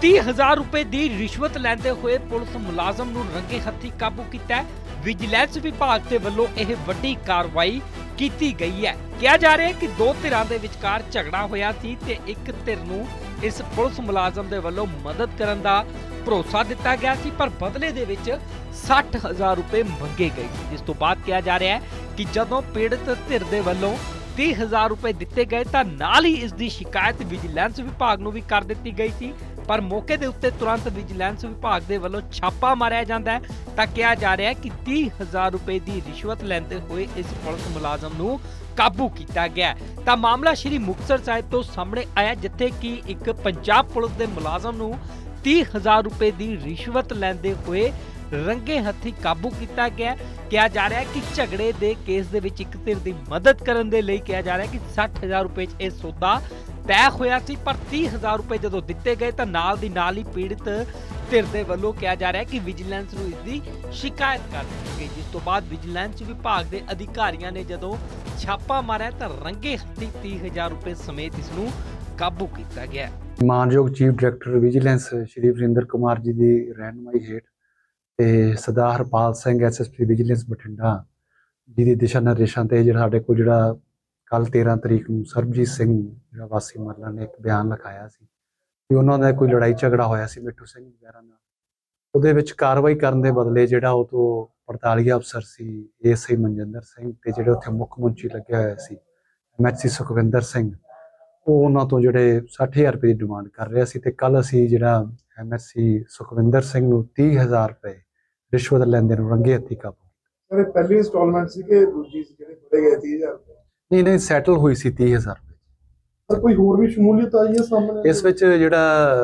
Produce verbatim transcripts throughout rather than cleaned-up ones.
तीह हजार रुपए की रिश्वत लैंदे हुए पुलिस मुलाजम नूं रंगे हत्थी काबू किया। विजिलेंस विभाग के वल्लों यह वड्डी कार्रवाई की गई है। कहा जा रहा है कि दो धिरां दे विचकार झगड़ा होया सी ते एक धिर नूं इस पुलिस मुलाजम दे वल्लों मदद करन दा भरोसा दिता गया सी, पर बदले दे विच साठ हजार रुपए मंगे गए। जिस तो बाद कहा जा रहा है कि जदों पीड़ित धिर दे वल्लों तीह हजार रुपए दिते गए तां नाल ही इसकी शिकायत विजिलेंस विभाग नूं भी कर दित्ती गई सी, पर मौके दे उत्ते तुरंत विजिलेंस विभाग दे वल्लों छापा मारिया जांदा है तां कहा जा रहा है कि तीह हजार रुपए की रिश्वत लैंदे हुए इस पुलिस मुलाजम नूं काबू किया गया। तां मामला श्री मुक्तसर साहिब तो सामने आया, जिथे कि एक पंजाब पुलिस के मुलाजम नूं तीह हजार रुपए की रिश्वत लैंदे हुए रंगे हत्थी काबू किया गया। कहा जा रहा है कि झगड़े के केस दे विच एक धिर की मदद करने के लिए कहा जा रहा है कि साठ हजार रुपए यह सौदा तय होया सी, पर तीह हजार रुपए जो दिते गए तो नाल दी नाल ही पीड़ित धिर दे वल्लों कहा जा रहा है कि विजिलेंस नूं इसकी शिकायत कर दी गई। जिस तो बाद विजिलेंस विभाग के अधिकारियों ने जदों छापा मारिया तो रंगे हत्थी तीह हजार रुपए समेत इसनूं काबू किया गया। मानयोग chief director vigilance Shri Varinder Kumar ji की रहनुमाई हेठ ते Sardar Harpal Singh S S P vigilance Bathinda ji की दिशा निर्देशों से जो साढ़े को जोड़ा कल तेरह तरीक नूं सरबजीत सिंह जो वासी मरला ने एक बयान लिखाया सी कि उन्होंने कोई लड़ाई झगड़ा होया सी मिठू सिंह वगैरह नाल, उहदे विच कार्रवाई करन दे बदले जिहड़ा उह तो पड़ताली अफसर C S I Manjinder Singh ते जिहड़े उत्थे मुख मुंची लग्या होया सी M H C Sukhwinder Singh, वो उन्होंने तो जोड़े साठ हज़ार रुपये की डिमांड कर रहा सी। ते कल असी जिहड़ा M S C Sukhwinder Singh नूं तीह हज़ार रुपये रिश्वत लैंदे नूं रंगे हत्थी काबू। सर पहली इंस्टॉलमेंट सी कि दूजी सी ਜਿਹੜੇ ਫੜੇ ਗਏ तीह हज़ार रुपये? नहीं नहीं सैटल हुई सी तीह हज़ार रुपये। सर कोई होर भी शमूलियत आई है सामने? इस विच जिहड़ा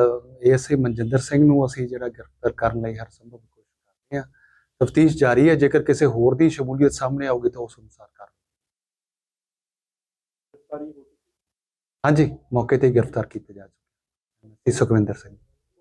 एस आई मनजिंदर सिंह नूं असी जिहड़ा गिरफ्तार करने लई हर संभव कोशिश कर रहे हैं। तफ्तीश जारी है, जेकर किसी होर दी शमूलियत सामने आऊगी तो उस अनुसार कर हाँ जी मौके ते गिरफ्तार किया जा चुका सुखविंदर सिंह।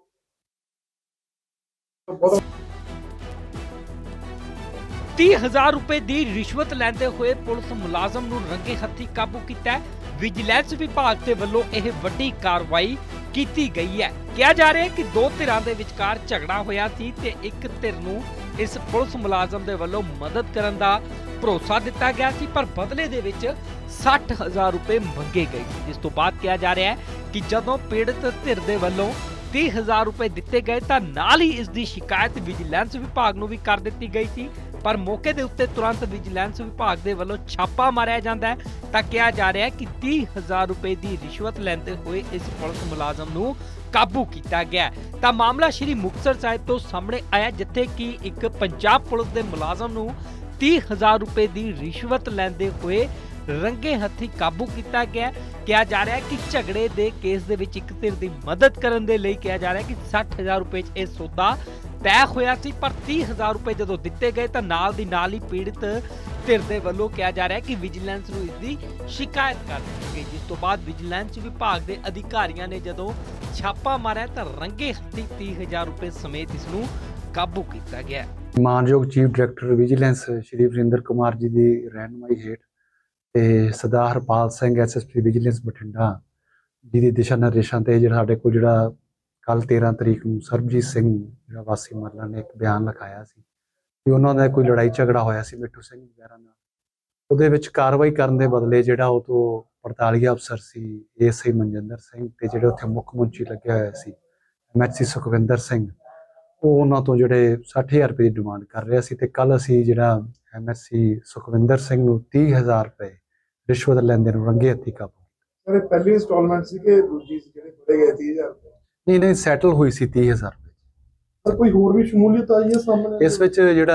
तीह हजार रुपए की रिश्वत लैंदे हुए पुलिस मुलाजम नूं रंगे हत्थी काबू किया। विजिलेंस विभाग के वल्लों यह वड्डी कार्रवाई की गई है। कहा जा रहा है कि दो धिरां दे विचकार झगड़ा होया सी ते एक धिर नूं इस पुलिस मुलाजम दे वल्लों मदद करन दा भरोसा दिता गया सी, पर बदले दे विच साठ हजार रुपए मंगे गए। जिस तो बाद कहा जा रहा है कि जदों पीड़ित धिर दे वल्लों तीह हजार रुपए दिते गए तो नाल ही इसकी शिकायत विजिलेंस विभाग नूं भी कर दित्ती गई सी, पर मौके दे उत्ते तुरंत विजिलेंस विभाग दे वल्लों छापा मारिया जांदा है तां कहा जा रहा है कि तीह हजार रुपए की रिश्वत लैंदे हुए इस पुलिस मुलाजम नूं काबू किया गया। तां मामला श्री मुक्तसर साहिब तो सामने आया, जिथे कि एक पंजाब पुलिस के मुलाजम नूं तीह हजार रुपए की रिश्वत लैंदे हुए रंगे हत्थी काबू किया गया। कहा जा रहा है कि झगड़े के केस दे विच एक धिर की मदद करने के लिए कहा जा रहा है कि साठ हजार रुपए यह सौदा तय होया सी, पर तीह हजार रुपए जो दिते गए तो नाल दी नाल ही पीड़ित धिर दे वल्लों कहा जा रहा है कि विजिलेंस नूं इसकी शिकायत कर दी गई। जिस तो बाद विजिलेंस विभाग के अधिकारियों ने जदों छापा मारिया तो रंगे हत्थी तीह हजार रुपए समेत इसनूं काबू किया गया। मानयोग chief director vigilance Shri Varinder Kumar ji की रहनुमाई हेठ ते Sardar Harpal Singh S S P vigilance Bathinda ji की दिशा निर्देशों से जो साढ़े को जोड़ा कल तेरह तरीक नूं सरबजीत सिंह जो वासी मरला ने एक बयान लिखाया सी कि उन्होंने कोई लड़ाई झगड़ा होया सी मिठू सिंह वगैरह नाल, उहदे विच कार्रवाई करन दे बदले जिहड़ा उह तो पड़ताली अफसर C S I Manjinder Singh ते जिहड़े उत्थे मुख मुंची लग्या होया सी M H C Sukhwinder Singh, वो उन्होंने तो जोड़े साठ हज़ार रुपये की डिमांड कर रहा सी। ते कल असी जिहड़ा M S C Sukhwinder Singh नूं तीह हज़ार रुपये रिश्वत लैंदे नूं रंगे हत्थी काबू। सर पहली इंस्टॉलमेंट सी कि दूजी सी ਜਿਹੜੇ ਫੜੇ ਗਏ तीह हज़ार रुपये? नहीं नहीं सैटल हुई सी तीह हज़ार रुपये। सर कोई होर भी शमूलियत आई है सामने? इस विच जिहड़ा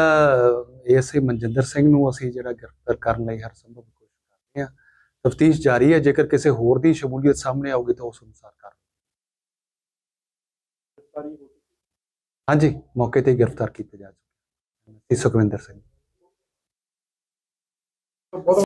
एस आई मनजिंदर सिंह नूं असी जिहड़ा गिरफ्तार करने लई हर संभव कोशिश कर रहे हैं। तफ्तीश जारी है, जेकर किसी होर दी शमूलियत सामने आऊगी तो उस अनुसार कर हाँ जी मौके ते गिरफ्तार किया जा चुका सुखविंदर सिंह।